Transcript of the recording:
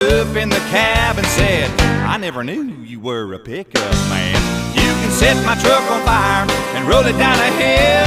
up in the cab and said, I never knew you were a pickup man. You can set my truck on fire and roll it down a hill.